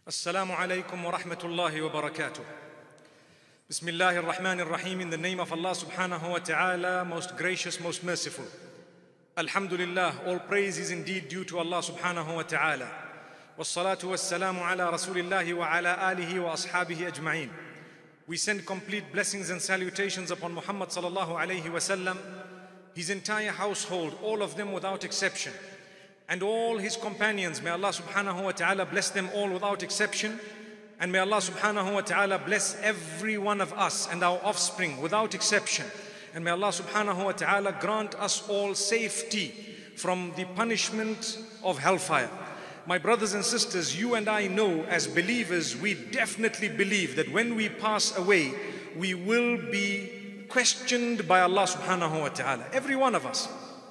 Assalamu alaikum wa rahmatullahi wa barakatuh. Bismillahir Rahmanir Rahim. In the name of Allah subhanahu wa ta'ala, most gracious, most merciful. Alhamdulillah, all praise is indeed due to Allah subhanahu wa ta'ala. Wassalatu wassalamu ala rasulillahi wa ala alihi wa ashabihi ajma'in. We send complete blessings and salutations upon Muhammad sallallahu alayhi wa sallam, his entire household, all of them without exception, and all his companions. May Allah subhanahu wa ta'ala bless them all without exception. And may Allah subhanahu wa ta'ala bless every one of us and our offspring without exception. And may Allah subhanahu wa ta'ala grant us all safety from the punishment of hellfire. My brothers and sisters, you and I know as believers, we definitely believe that when we pass away, we will be questioned by Allah subhanahu wa ta'ala, every one of us.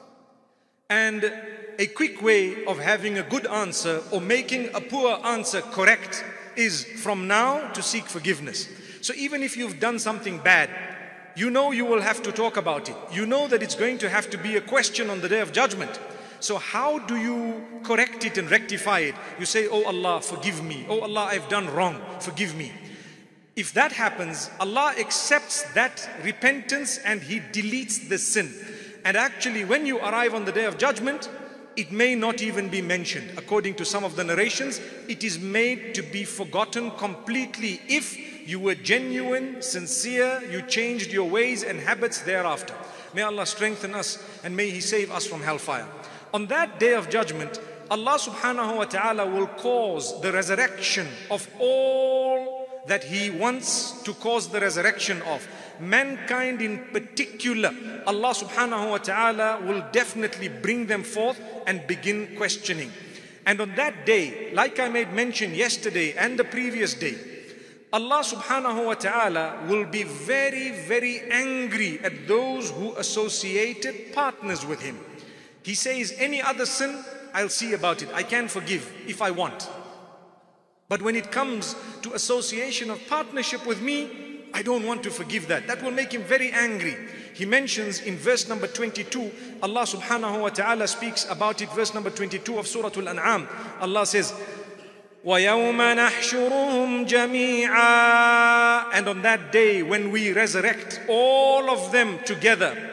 And a quick way of having a good answer or making a poor answer correct is from now to seek forgiveness. So even if you've done something bad, you know you will have to talk about it. You know that it's going to have to be a question on the Day of Judgment. So how do you correct it and rectify it? You say, oh Allah, forgive me. Oh Allah, I've done wrong. Forgive me. If that happens, Allah accepts that repentance and He deletes the sin. And actually, when you arrive on the Day of Judgment, it may not even be mentioned. According to some of the narrations, it is made to be forgotten completely if you were genuine, sincere, you changed your ways and habits thereafter. May Allah strengthen us and may He save us from hellfire. On that Day of Judgment, Allah subhanahu wa ta'ala will cause the resurrection of all that He wants to cause the resurrection of. Mankind in particular, Allah subhanahu wa ta'ala will definitely bring them forth and begin questioning. And on that day, like I made mention yesterday and the previous day, Allah subhanahu wa ta'ala will be very, very angry at those who associated partners with Him. He says, any other sin, I'll see about it. I can forgive if I want. But when it comes to association of partnership with me, I don't want to forgive that. That will make Him very angry. He mentions in verse number 22, Allah subhanahu wa ta'ala speaks about it, verse number 22 of Surah Al-An'am. Allah says, وَيَوْمَ نَحْشُرُهُمْ جَمِيعًا. And on that day when we resurrect all of them together,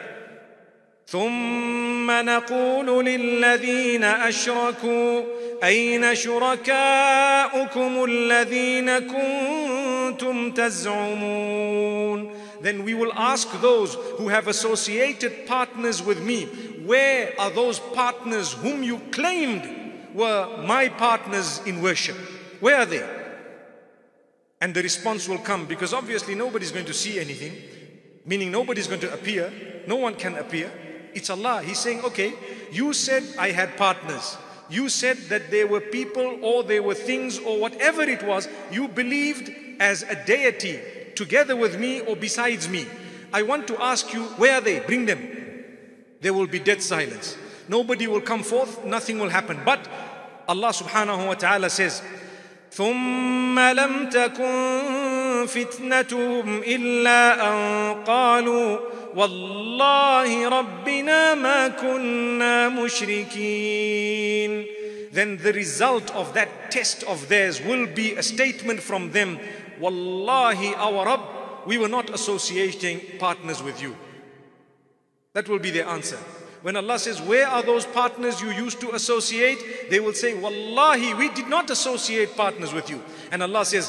ثُمَّ نَقُولُ لِلَّذِينَ أَشْرَكُوا أَيْنَ شُرَكَاؤُكُمُ الَّذِينَ كُنْتُمْ تَزْعُمُونَ. Then we will ask those who have associated partners with me, where are those partners whom you claimed were my partners in worship? Where are they? And the response will come, because obviously nobody's going to see anything, meaning nobody's going to appear. No one can appear. It's Allah. He's saying, okay, you said I had partners. You said that there were people or there were things or whatever it was, you believed as a deity together with me or besides me. I want to ask you, where are they? Bring them. There will be dead silence. Nobody will come forth, nothing will happen. But Allah subhanahu wa ta'ala says, ثُمَّ لَمْ تَكُنْ فِتْنَتُهُمْ إِلَّا أَنْ قَالُوا وَاللَّهِ رَبِّنَا مَا كُنَّا مُشْرِكِينَ. Then the result of that test of theirs will be a statement from them, Wallahi, our Rabb, we were not associating partners with you. That will be their answer. When Allah says, where are those partners you used to associate? They will say, Wallahi, we did not associate partners with you. And Allah says,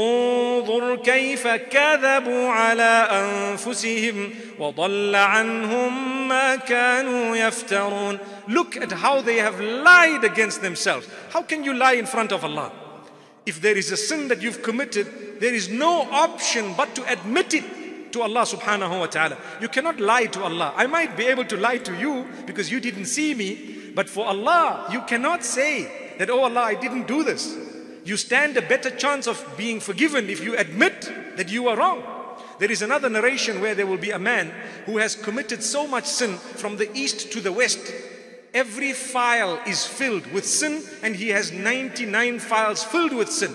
انظر كيف كذبوا على أنفسهم وضل عنهم ما كانوا يفترون. Look at how they have lied against themselves. How can you lie in front of Allah? If there is a sin that you've committed, there is no option but to admit it to Allah subhanahu wa ta'ala. You cannot lie to Allah. I might be able to lie to you because you didn't see me, but for Allah, you cannot say that, oh Allah, I didn't do this. You stand a better chance of being forgiven if you admit that you are wrong. There is another narration where there will be a man who has committed so much sin from the east to the west. Every file is filled with sin and he has 99 files filled with sin.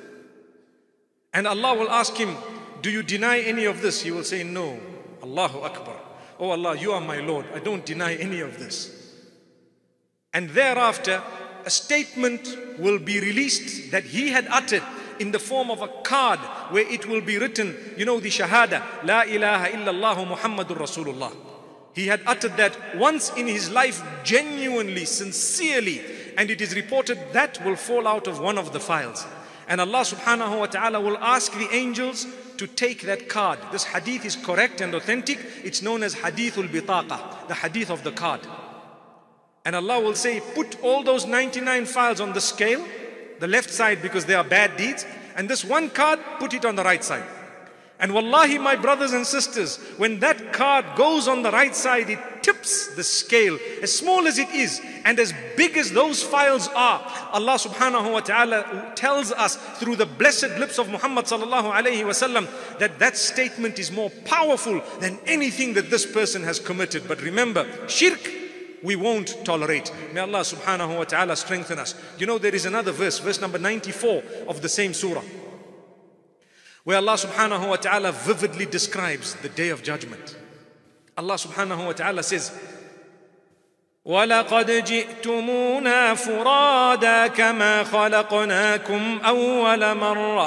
And Allah will ask him, do you deny any of this? He will say, no. Allahu Akbar. Oh Allah, you are my Lord. I don't deny any of this. And thereafter, a statement will be released that he had uttered in the form of a card where it will be written, you know, the Shahada, La ilaha illallah Muhammadur Rasulullah. He had uttered that once in his life, genuinely, sincerely, and it is reported that will fall out of one of the files. And Allah subhanahu wa ta'ala will ask the angels to take that card. This hadith is correct and authentic. It's known as Hadithul Bitaqa, the hadith of the card. And Allah will say, put all those 99 files on the scale, the left side because they are bad deeds, and this one card, put it on the right side. And wallahi, my brothers and sisters, when that card goes on the right side, it tips the scale, as small as it is, and as big as those files are. Allah subhanahu wa ta'ala tells us through the blessed lips of Muhammad sallallahu alayhi wasallam that that statement is more powerful than anything that this person has committed. But remember, shirk, we won't tolerate. May Allah subhanahu wa ta'ala strengthen us. You know, there is another verse, verse number 94 of the same surah, where Allah subhanahu wa ta'ala vividly describes the day of judgment. Allah subhanahu wa ta'ala says, وَلَقَدْ جِئْتُمُونَا فُرَادًا كَمَا خَلَقْنَاكُمْ أَوَّلَ مَرَّةٍ.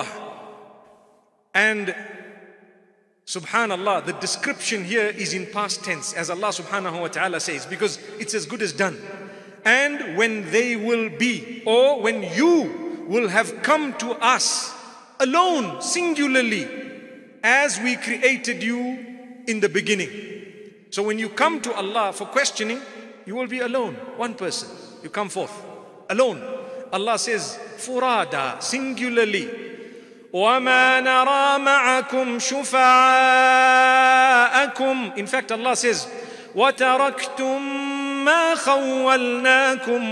And subhanallah, the description here is in past tense, as Allah subhanahu wa ta'ala says, because it's as good as done. And when they will be, or when you will have come to us alone, singularly, as we created you in the beginning. So when you come to Allah for questioning, you will be alone, one person. You come forth, alone. Allah says, Furada, singularly. وَمَا نَرَى مَعَكُمْ شُفَعَاءَكُمْ. In fact, Allah says, وَتَرَكْتُمْ مَا خَوَّلْنَاكُمْ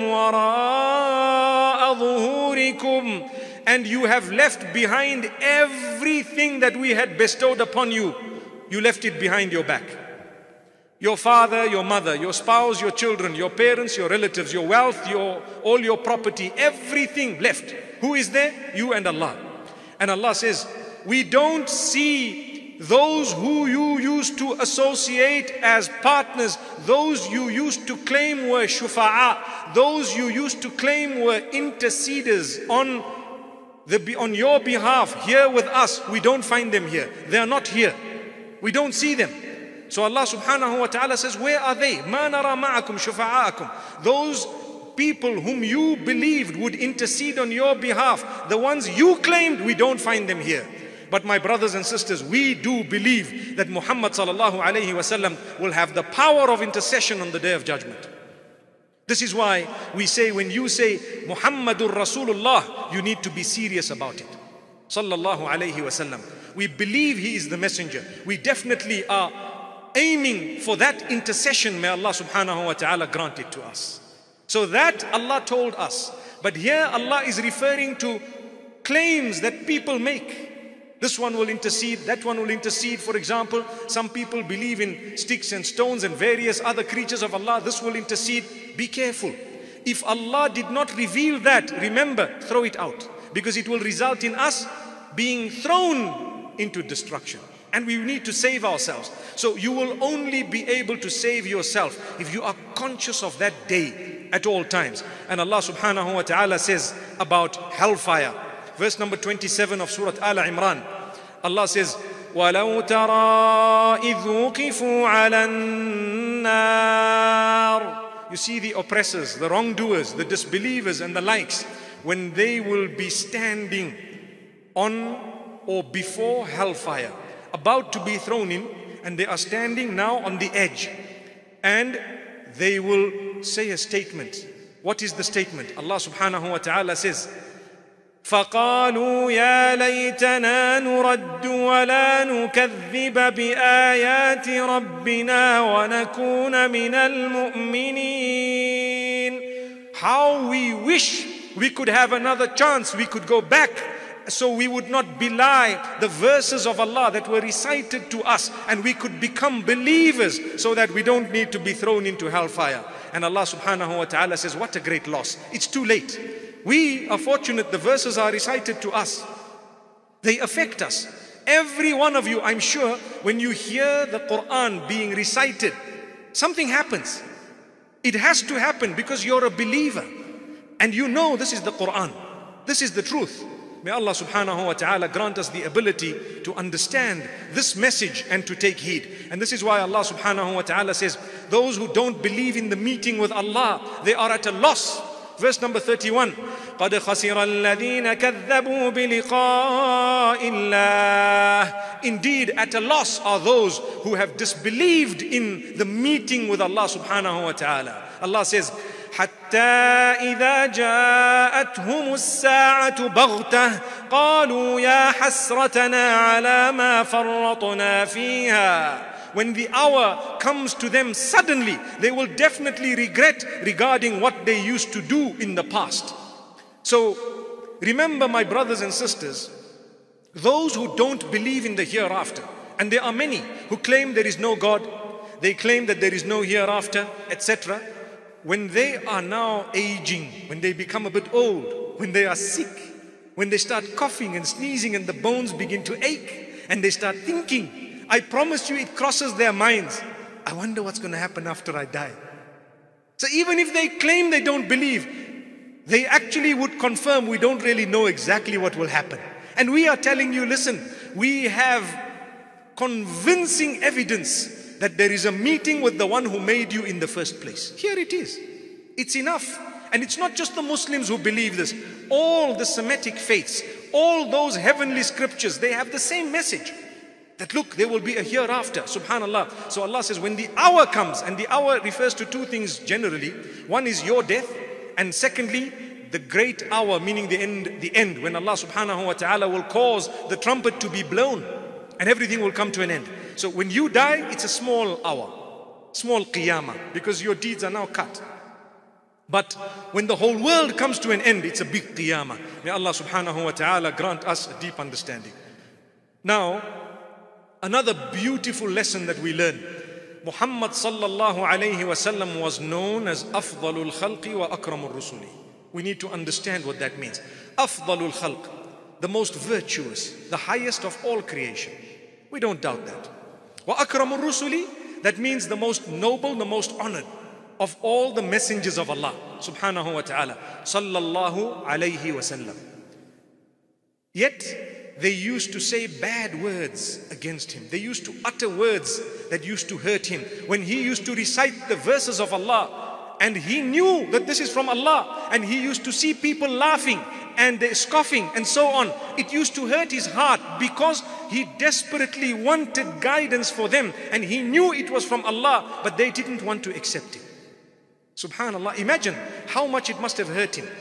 وَرَاءَ ظُهُورِكُمْ. And you have left behind everything that we had bestowed upon you. You left it behind your back. Your father, your mother, your spouse, your children, your parents, your relatives, your wealth, all your property, everything left. Who is there? You and Allah. And Allah says, we don't see those who you used to associate as partners, those you used to claim were shufa'a, those you used to claim were interceders on your behalf here with us. We don't find them here. They are not here. We don't see them. So Allah subhanahu wa ta'ala says, where are they? مَا نَرَى مَعَكُمْ شُفَعَاءَكُمْ. Those people whom you believed would intercede on your behalf, the ones you claimed, we don't find them here. But my brothers and sisters, we do believe that Muhammad sallallahu alayhi wasallam will have the power of intercession on the day of judgment. This is why we say, when you say Muhammadur Rasulullah, you need to be serious about it. Sallallahu alayhi wasallam. We believe he is the messenger. We definitely are aiming for that intercession. May Allah subhanahu wa ta'ala grant it to us. So that Allah told us. But here Allah is referring to claims that people make. This one will intercede, that one will intercede. For example, some people believe in sticks and stones and various other creatures of Allah. This will intercede. Be careful. If Allah did not reveal that, remember, throw it out. Because it will result in us being thrown into destruction. And we need to save ourselves. So you will only be able to save yourself if you are conscious of that day at all times. And Allah subhanahu wa ta'ala says about hellfire. Verse number 27 of Surah Al Imran. Allah says, وَلَوْ تَرَى إِذْ وُقِفُوا عَلَى النَّارِ. You see the oppressors, the wrongdoers, the disbelievers and the likes, when they will be standing on or before hellfire, about to be thrown in, and they are standing now on the edge, and they will say a statement. What is the statement? Allah subhanahu wa ta'ala says, فَقَالُوا يَا لَيْتَنَا نُرَدُّ وَلَا نُكَذِّبَ بِآيَاتِ رَبِّنَا وَنَكُونَ مِنَ الْمُؤْمِنِينَ. How we wish we could have another chance, we could go back, so we would not belie the verses of Allah that were recited to us, and we could become believers so that we don't need to be thrown into hellfire. And Allah subhanahu wa ta'ala says, what a great loss. It's too late. We are fortunate the verses are recited to us. They affect us. Every one of you, I'm sure, when you hear the Quran being recited, something happens. It has to happen because you're a believer. And you know this is the Quran. This is the truth. May Allah subhanahu wa ta'ala grant us the ability to understand this message and to take heed. And this is why Allah subhanahu wa ta'ala says, those who don't believe in the meeting with Allah, they are at a loss. Verse number 31. قَدْ خَسِرَ الَّذِينَ كَذَّبُوا بِلِقَاءِ اللَّهِ. Indeed, at a loss are those who have disbelieved in the meeting with Allah subhanahu wa ta'ala. Allah says, حتى إذا جاءتهم الساعة بغتة قالوا يا حسرتنا على ما فرطنا فيها. When the hour comes to them suddenly, they will definitely regret regarding what they used to do in the past. So remember, my brothers and sisters, those who don't believe in the hereafter, and there are many who claim there is no God, they claim that there is no hereafter, etc. When they are now aging, when they become a bit old, when they are sick, when they start coughing and sneezing and the bones begin to ache and they start thinking, I promise you it crosses their minds, I wonder what's going to happen after I die. So even if they claim they don't believe, they actually would confirm we don't really know exactly what will happen. And we are telling you, listen, we have convincing evidence that there is a meeting with the one who made you in the first place. Here it is. It's enough. And it's not just the Muslims who believe this. All the Semitic faiths, all those heavenly scriptures, they have the same message. That look, there will be a hereafter. Subhanallah. So Allah says, when the hour comes, and the hour refers to two things generally. One is your death, and secondly, the great hour, meaning the end, when Allah subhanahu wa ta'ala will cause the trumpet to be blown, and everything will come to an end. So when you die, it's a small hour, small qiyamah, because your deeds are now cut. But when the whole world comes to an end, it's a big qiyamah. May Allah subhanahu wa ta'ala grant us a deep understanding. Now, another beautiful lesson that we learn. Muhammad sallallahu alayhi wasallam was known as Afdalul Khalqi wa Akramul Rusuli. We need to understand what that means. Afdalul Khalq, the most virtuous, the highest of all creation. We don't doubt that. Wa Akramul Rusuli, that means the most noble, the most honored of all the messengers of Allah subhanahu wa ta'ala, sallallahu alayhi wasallam. Yet they used to say bad words against him. They used to utter words that used to hurt him. When he used to recite the verses of Allah, and he knew that this is from Allah, and he used to see people laughing and scoffing and so on, it used to hurt his heart because he desperately wanted guidance for them, and he knew it was from Allah, but they didn't want to accept it. Subhanallah, imagine how much it must have hurt him.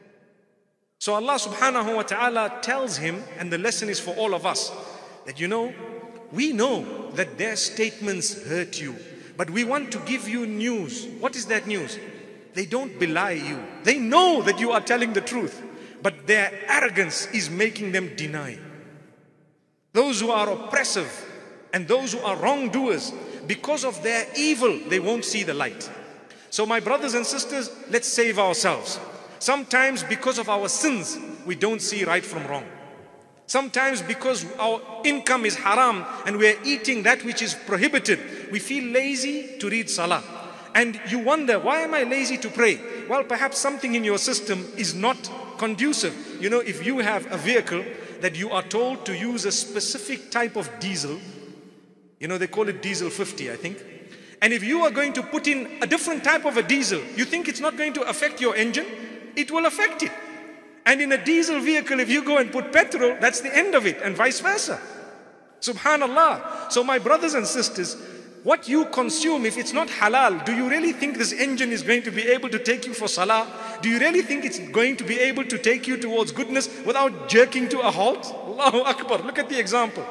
So Allah subhanahu wa ta'ala tells him, and the lesson is for all of us, that we know that their statements hurt you, but we want to give you news. What is that news? They don't belie you. They know that you are telling the truth, but their arrogance is making them deny. Those who are oppressive and those who are wrongdoers, because of their evil, they won't see the light. So my brothers and sisters, let's save ourselves. Sometimes because of our sins, we don't see right from wrong. Sometimes because our income is haram and we are eating that which is prohibited, we feel lazy to read salah. And you wonder, why am I lazy to pray? Well, perhaps something in your system is not conducive. If you have a vehicle that you are told to use a specific type of diesel, they call it diesel 50, I think. And if you are going to put in a different type of a diesel, you think it's not going to affect your engine? It will affect it. And in a diesel vehicle, if you go and put petrol, that's the end of it, and vice versa. Subhanallah. So my brothers and sisters, what you consume, if it's not halal, do you really think this engine is going to be able to take you for salah? Do you really think it's going to be able to take you towards goodness without jerking to a halt? Allahu Akbar. Look at the example.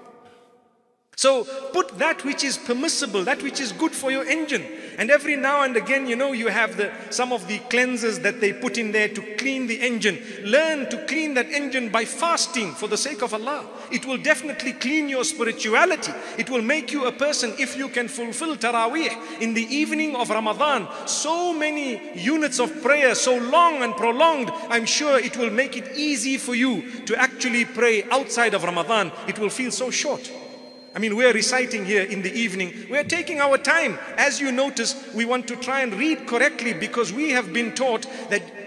So put that which is permissible, that which is good for your engine. And every now and again, you have some of the cleansers that they put in there to clean the engine. Learn to clean that engine by fasting for the sake of Allah. It will definitely clean your spirituality. It will make you a person, if you can fulfill Taraweeh in the evening of Ramadan, so many units of prayer, so long and prolonged, I'm sure it will make it easy for you to actually pray outside of Ramadan. It will feel so short. We're reciting here in the evening. We're taking our time. As you notice, we want to try and read correctly because we have been taught that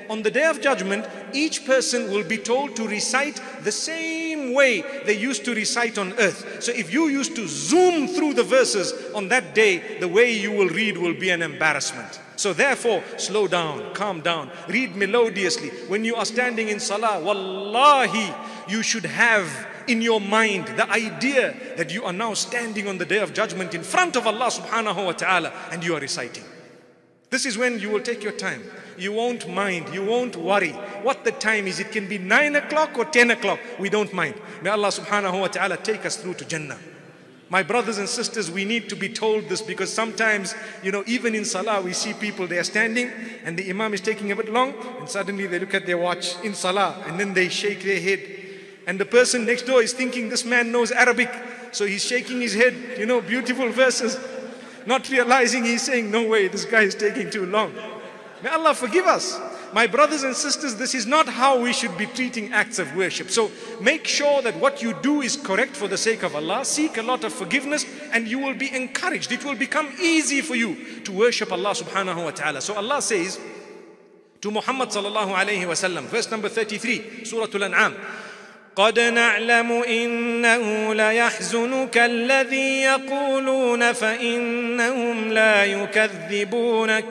on the Day of Judgment, each person will be told to recite the same way they used to recite on earth. So if you used to zoom through the verses on that day, the way you will read will be an embarrassment. So therefore, slow down, calm down, read melodiously. When you are standing in salah, wallahi, you should have in your mind the idea that you are now standing on the Day of Judgment in front of Allah subhanahu wa ta'ala and you are reciting. This is when you will take your time. You won't mind, you won't worry what the time is. It can be 9 o'clock or 10 o'clock. We don't mind. May Allah subhanahu wa ta'ala take us through to Jannah. My brothers and sisters, we need to be told this, because sometimes, even in salah, we see people, they are standing and the imam is taking a bit long and suddenly they look at their watch in salah and then they shake their head. And the person next door is thinking this man knows Arabic. So he's shaking his head, beautiful verses, not realizing he's saying, no way, this guy is taking too long. May Allah forgive us. My brothers and sisters, this is not how we should be treating acts of worship. So make sure that what you do is correct for the sake of Allah. Seek a lot of forgiveness and you will be encouraged. It will become easy for you to worship Allah subhanahu wa ta'ala. So Allah says to Muhammad sallallahu alayhi wa sallam, verse number 33, Surah Al-An'am, قد نعلم إنه ليحزنك الذي يقولون فإنهم لا يكذبونك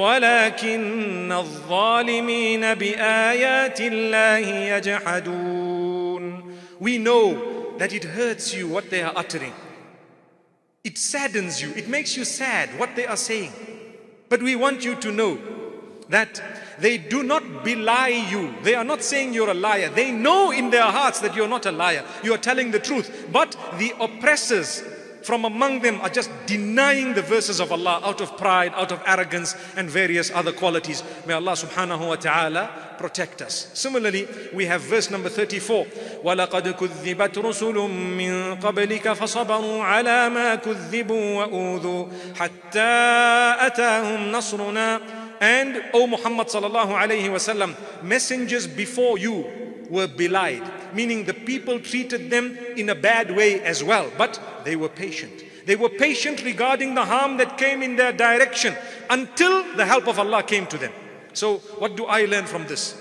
ولكن الظالمين بآيات الله يجحدون. We know that it hurts you what they are uttering. It saddens you. It makes you sad what they are saying. But we want you to know that they do not belie you. They are not saying you're a liar. They know in their hearts that you're not a liar. You are telling the truth. But the oppressors from among them are just denying the verses of Allah out of pride, out of arrogance and various other qualities. May Allah subhanahu wa ta'ala protect us. Similarly, we have verse number 34. وَلَقَدْ كُذِّبَتْ رُسُلٌ مِّن قَبْلِكَ فَصَبَرُوا عَلَى مَا كُذِّبُوا وَأُوذُوا حَتَّى أَتَاهُمْ نَصْرُنَا. And, O Muhammad sallallahu alayhi wa sallam, messengers before you were belied, meaning the people treated them in a bad way as well, but they were patient. They were patient regarding the harm that came in their direction until the help of Allah came to them. So what do I learn from this?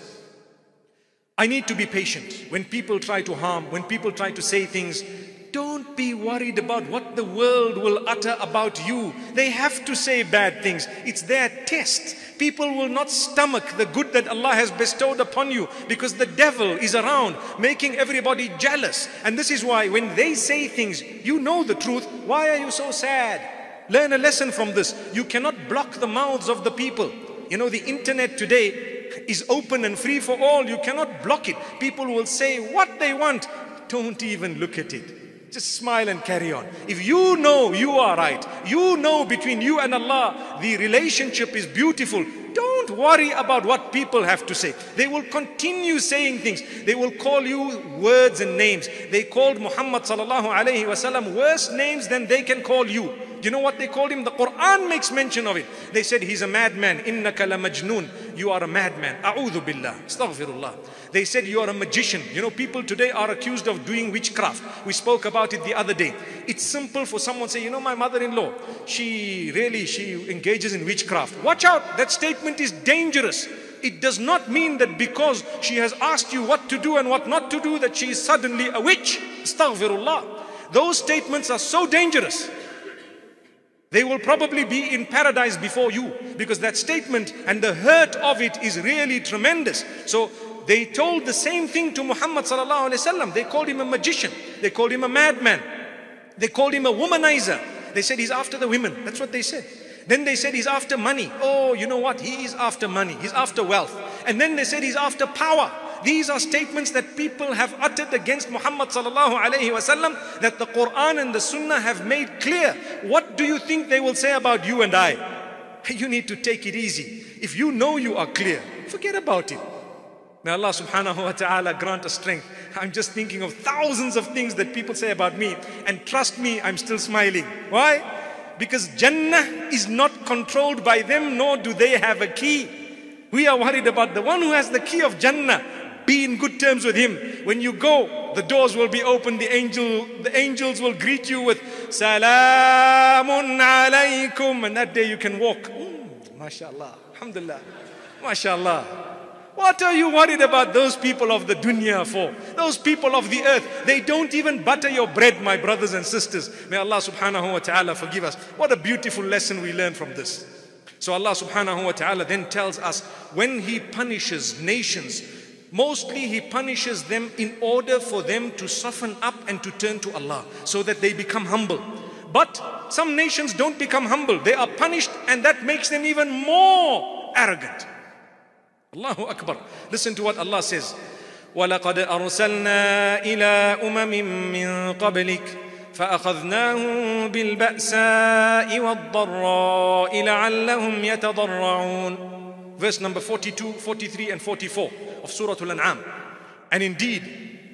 I need to be patient. When people try to harm, when people try to say things, don't be worried about what the world will utter about you. They have to say bad things. It's their test. People will not stomach the good that Allah has bestowed upon you because the devil is around making everybody jealous. And this is why when they say things, you know the truth. Why are you so sad? Learn a lesson from this. You cannot block the mouths of the people. The internet today is open and free for all. You cannot block it. People will say what they want. Don't even look at it. Just smile and carry on. If you know you are right, you know between you and Allah, the relationship is beautiful. Don't worry about what people have to say. They will continue saying things. They will call you words and names. They called Muhammad sallallahu alayhi wa sallam worse names than they can call you. Do you know what they called him? The Quran makes mention of it. They said he's a madman. Innaka la majnoon. You are a madman. A'udhu billah. Astaghfirullah. They said you are a magician. People today are accused of doing witchcraft. We spoke about it the other day. It's simple for someone to say, my mother-in-law, she engages in witchcraft. Watch out. That statement is dangerous. It does not mean that because she has asked you what to do and what not to do that she is suddenly a witch. Astaghfirullah. Those statements are so dangerous. They will probably be in paradise before you because that statement and the hurt of it is really tremendous. So they told the same thing to Muhammad sallallahu alaihi wasallam. They called him a magician. They called him a madman. They called him a womanizer. They said he's after the women. That's what they said. Then they said he's after money. Oh, you know what? He is after money. He's after wealth. And then they said he's after power. These are statements that people have uttered against Muhammad sallallahu alayhi wasallam that the Quran and the Sunnah have made clear. What do you think they will say about you and I? You need to take it easy. If you know you are clear, forget about it. May Allah subhanahu wa ta'ala grant us strength. I'm just thinking of thousands of things that people say about me, and trust me, I'm still smiling. Why? Because Jannah is not controlled by them, nor do they have a key. We are worried about the one who has the key of Jannah. Be in good terms with him. When you go, the doors will be open. The angels will greet you with Salamun alaykum, and that day you can walk. MashaAllah. Alhamdulillah. MashaAllah. What are you worried about those people of the dunya for? Those people of the earth, they don't even butter your bread, my brothers and sisters. May Allah subhanahu wa ta'ala forgive us. What a beautiful lesson we learn from this. So Allah subhanahu wa ta'ala then tells us, when He punishes nations, mostly He punishes them in order for them to soften up and to turn to Allah, so that they become humble. But some nations don't become humble. They are punished, and that makes them even more arrogant. Allahu Akbar. Listen to what Allah says. وَلَقَدْ أَرْسَلْنَا إِلَىٰ أُمَمٍ مِّن قَبْلِكَ فَأَخَذْنَاهُم بِالْبَأْسَاءِ وَالضَّرَّاءِ لَعَلَّهُمْ يَتَضَرَّعُونَ. Verse number 42, 43 and 44 of Surah Al-An'am. And indeed,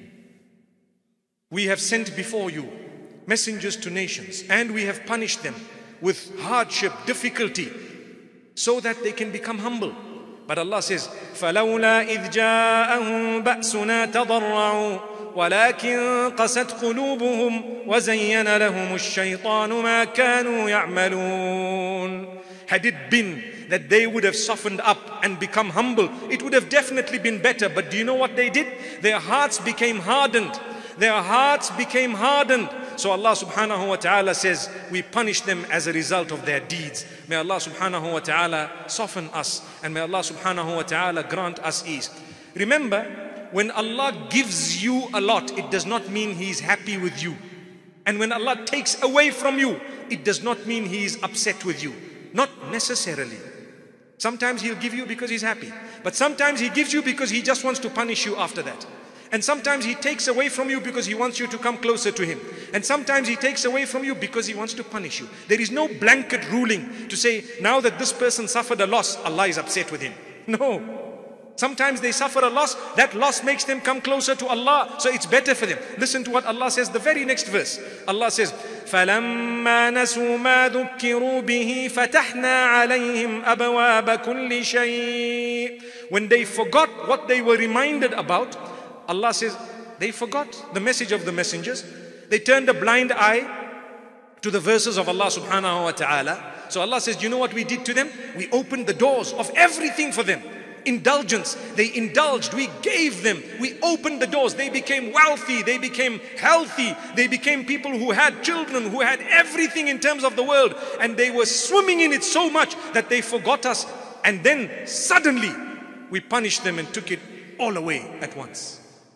we have sent before you messengers to nations, and we have punished them with hardship, difficulty, so that they can become humble. But Allah says, فَلَوْلَا إِذْ جَاءَهُمْ بَأْسُنَا تَضَرَّعُوا وَلَكِنْ قَسَتْ قُلُوبُهُمْ وَزَيَّنَ لَهُمُ الشَّيْطَانُ مَا كَانُوا يَعْمَلُونَ. Had it been that they would have softened up and become humble, it would have definitely been better. But do you know what they did? Their hearts became hardened. Their hearts became hardened. So Allah subhanahu wa ta'ala says, we punish them as a result of their deeds. May Allah subhanahu wa ta'ala soften us, and may Allah subhanahu wa ta'ala grant us ease. Remember, when Allah gives you a lot, it does not mean He is happy with you. And when Allah takes away from you, it does not mean He is upset with you. Not necessarily. Sometimes He'll give you because He's happy. But sometimes He gives you because He just wants to punish you after that. And sometimes He takes away from you because He wants you to come closer to Him. And sometimes He takes away from you because He wants to punish you. There is no blanket ruling to say, now that this person suffered a loss, Allah is upset with him. No. Sometimes they suffer a loss, that loss makes them come closer to Allah, so it's better for them. Listen to what Allah says, the very next verse. Allah says, فَلَمَّا نَسُوا مَا ذُكِّرُوا بِهِ فَتَحْنَا عَلَيْهِمْ أَبْوَابَ كُلِّ شَيْءٍ. When they forgot what they were reminded about, Allah says, they forgot the message of the messengers. They turned a blind eye to the verses of Allah subhanahu wa ta'ala. So Allah says, you know what we did to them? We opened the doors of everything for them. Indulgence. They indulged. We gave them. We opened the doors. They became wealthy. They became healthy. They became people who had children, who had everything in terms of the world. And they were swimming in it so much that they forgot us. And then suddenly we punished them and took it all away at once.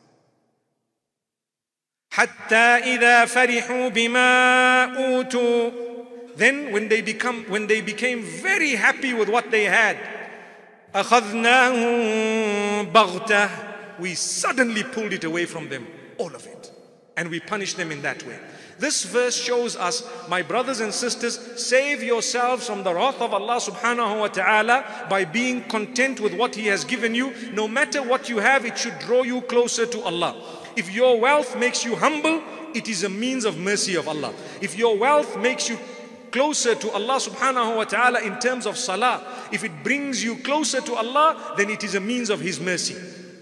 حَتَّى إِذَا فَرِحُوا بِمَا أُوتُوا. Then when they became very happy with what they had, أَخَذْنَاهُمْ بَغْتَةً. We suddenly pulled it away from them, all of it. And we punished them in that way. This verse shows us, my brothers and sisters, save yourselves from the wrath of Allah subhanahu wa ta'ala by being content with what He has given you. No matter what you have, it should draw you closer to Allah. If your wealth makes you humble, it is a means of mercy of Allah. If your wealth makes you closer to Allah subhanahu wa ta'ala in terms of salah, if it brings you closer to Allah, then it is a means of His mercy.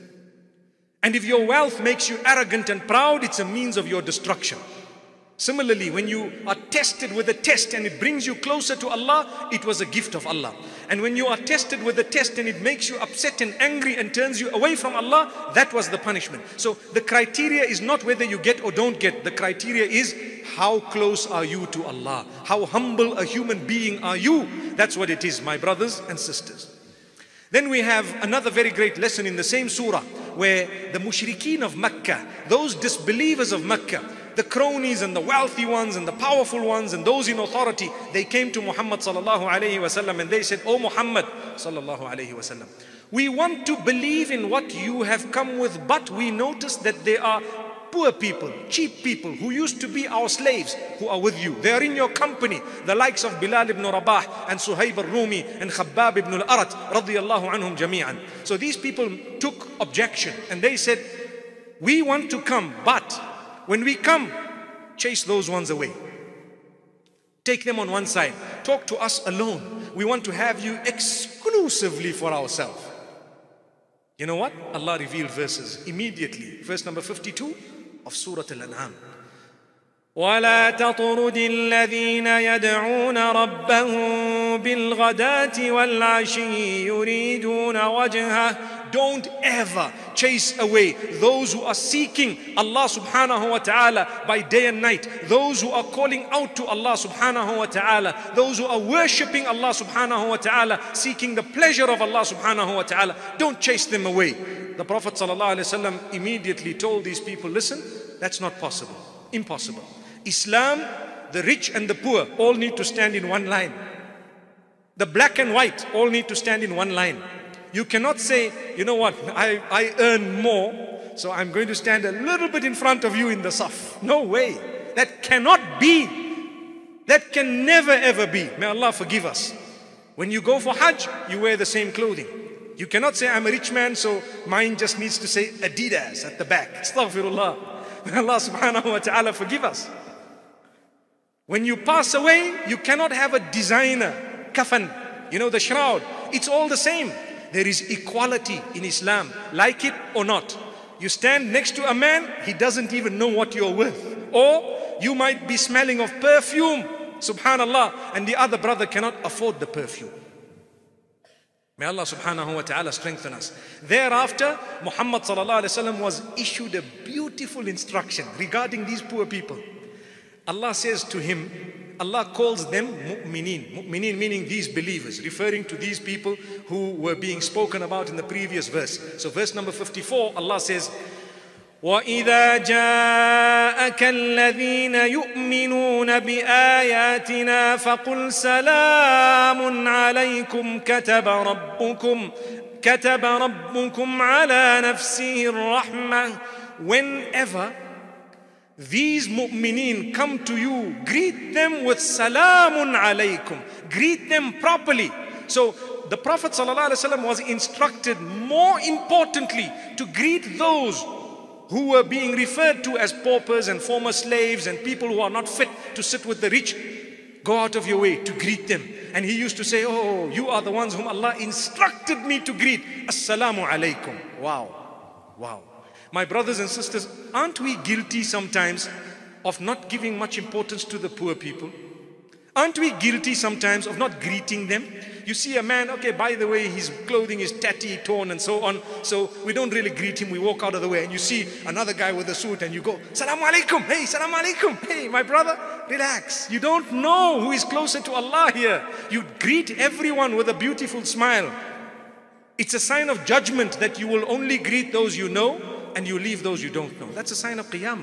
And if your wealth makes you arrogant and proud, it's a means of your destruction. Similarly, when you are tested with a test and it brings you closer to Allah, it was a gift of Allah. And when you are tested with a test and it makes you upset and angry and turns you away from Allah, that was the punishment. So the criteria is not whether you get or don't get. The criteria is how close are you to Allah? How humble a human being are you? That's what it is, my brothers and sisters. Then we have another very great lesson in the same surah, where the mushrikeen of Mecca, those disbelievers of Mecca, the cronies and the wealthy ones and the powerful ones and those in authority, they came to Muhammad sallallahu alayhi wasallam and they said, "Oh Muhammad sallallahu alayhi wasallam, we want to believe in what you have come with, but we notice that there are poor people, cheap people who used to be our slaves who are with you. They are in your company, the likes of Bilal ibn Rabah and Suhayb al-Rumi and Khabbab ibn al-Arat radiyallahu anhum jami'an." So these people took objection and they said, "We want to come, but when we come, chase those ones away. Take them on one side. Talk to us alone. We want to have you exclusively for ourselves." You know what? Allah revealed verses immediately. Verse number 52 of Surah Al-An'am. وَلَا تَطْرُدِ الَّذِينَ يَدْعُونَ رَبَّهُم بِالْغَدَاةِ وَالْعَشِيِّ يُرِيدُونَ وَجْهَهُ. don't ever chase away those who are seeking Allah subhanahu wa ta'ala by day and night, those who are calling out to Allah subhanahu wa ta'ala, those who are worshipping Allah subhanahu wa ta'ala, seeking the pleasure of Allah subhanahu wa ta'ala. Don't chase them away. The Prophet sallallahu alaihi wasallam immediately told these people, listen, that's not possible, impossible. Islam, the rich and the poor all need to stand in one line. The black and white all need to stand in one line. You cannot say, you know what, I earn more, so I'm going to stand a little bit in front of you in the saf. No way. That cannot be. That can never ever be. May Allah forgive us. When you go for Hajj, you wear the same clothing. You cannot say, I'm a rich man, so mine just needs to say Adidas at the back. Astaghfirullah. May Allah subhanahu wa ta'ala forgive us. When you pass away, you cannot have a designer kafan, you know, the shroud. It's all the same. There is equality in Islam, like it or not. You stand next to a man, he doesn't even know what you're worth. Or you might be smelling of perfume, subhanallah, and the other brother cannot afford the perfume. May Allah subhanahu wa ta'ala strengthen us. Thereafter, Muhammad sallallahu alaihi wasallam was issued a beautiful instruction regarding these poor people. Allah says to him, Allah calls them mu'mineen. Mu'mineen meaning these believers, referring to these people who were being spoken about in the previous verse. So verse number 54, Allah says, وَإِذَا جَاءَكَ الَّذِينَ يُؤْمِنُونَ بِآيَاتِنَا فَقُلْ سَلَامٌ عَلَيْكُمْ كَتَبَ رَبُّكُمْ عَلَى نَفْسِهِ الرَّحْمَةِ. Whenever these mu'mineen come to you, greet them with salamun alaykum. Greet them properly. So the Prophet ﷺ was instructed, more importantly, to greet those who were being referred to as paupers and former slaves and people who are not fit to sit with the rich. Go out of your way to greet them. And he used to say, oh, you are the ones whom Allah instructed me to greet. Assalamu alaykum. Wow. Wow. My brothers and sisters, aren't we guilty sometimes of not giving much importance to the poor people? Aren't we guilty sometimes of not greeting them? You see a man, okay, by the way, his clothing is tatty, torn and so on. So we don't really greet him, we walk out of the way. And you see another guy with a suit and you go, Salaam alaikum, hey, Salaam alaikum, hey, my brother, relax. You don't know who is closer to Allah here. You greet everyone with a beautiful smile. It's a sign of judgment that you will only greet those you know and you leave those you don't know. That's a sign of qiyamah.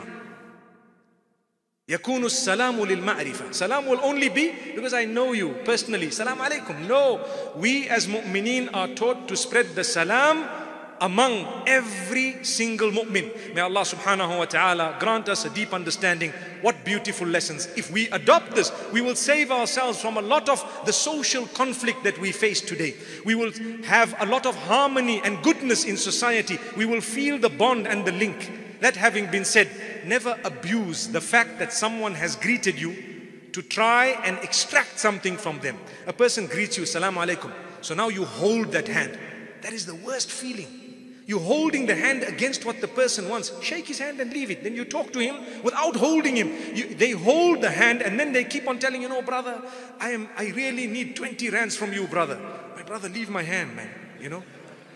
يَكُونُ السَّلَامُ لِلْمَعْرِفَةِ. Salam will only be because I know you personally. Salam alaikum. No, we as mu'mineen are taught to spread the salam among every single mu'min. May Allah subhanahu wa ta'ala grant us a deep understanding. What beautiful lessons. If we adopt this, we will save ourselves from a lot of the social conflict that we face today. We will have a lot of harmony and goodness in society. We will feel the bond and the link. That having been said, never abuse the fact that someone has greeted you to try and extract something from them. A person greets you, Salaam alaikum. So now you hold that hand. That is the worst feeling. You're holding the hand against what the person wants. Shake his hand and leave it. Then you talk to him without holding him. They hold the hand and then they keep on telling you, no, brother, I really need 20 rands from you, brother. My brother, leave my hand, man. You know,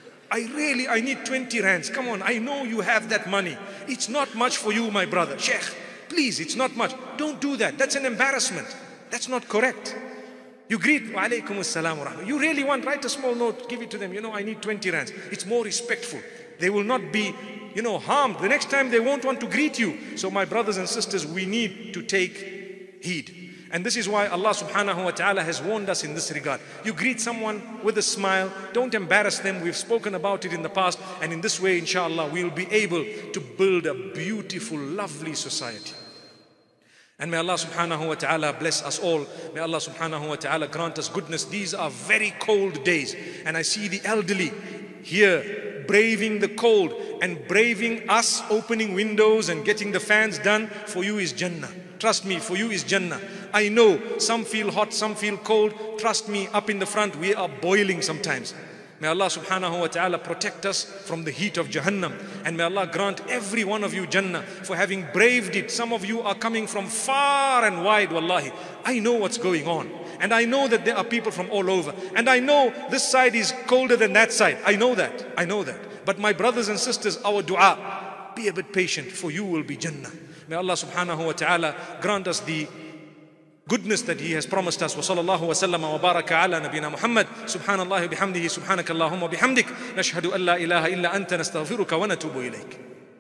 I need 20 rands. Come on, I know you have that money. It's not much for you, my brother. Sheikh, please, it's not much. Don't do that. That's an embarrassment. That's not correct. You greet, wa alaykum assalam wa rahmah. You really want, write a small note, give it to them. You know, I need 20 rands. It's more respectful. They will not be, you know, harmed. The next time they won't want to greet you. So my brothers and sisters, we need to take heed. And this is why Allah subhanahu wa ta'ala has warned us in this regard. You greet someone with a smile. Don't embarrass them. We've spoken about it in the past. And in this way, inshallah, we'll be able to build a beautiful, lovely society. And may Allah subhanahu wa ta'ala bless us all. May Allah subhanahu wa ta'ala grant us goodness. These are very cold days. And I see the elderly here braving the cold and braving us opening windows and getting the fans done. For you is Jannah. Trust me, for you is Jannah. I know some feel hot, some feel cold. Trust me, up in the front we are boiling sometimes. May Allah subhanahu wa ta'ala protect us from the heat of Jahannam. And may Allah grant every one of you Jannah for having braved it. Some of you are coming from far and wide, wallahi. I know what's going on. And I know that there are people from all over. And I know this side is colder than that side. I know that. I know that. But my brothers and sisters, our dua, be a bit patient, for you will be Jannah. May Allah subhanahu wa ta'ala grant us the goodness that He has promised us. Wa sallallahu wa sallam wa baraka ala nabina Muhammad. Subhanallah bihamdihi, subhanakallahumma bihamdik. Nashhadu an la ilaha illa anta nastaghfiruka wa natubu ilayk.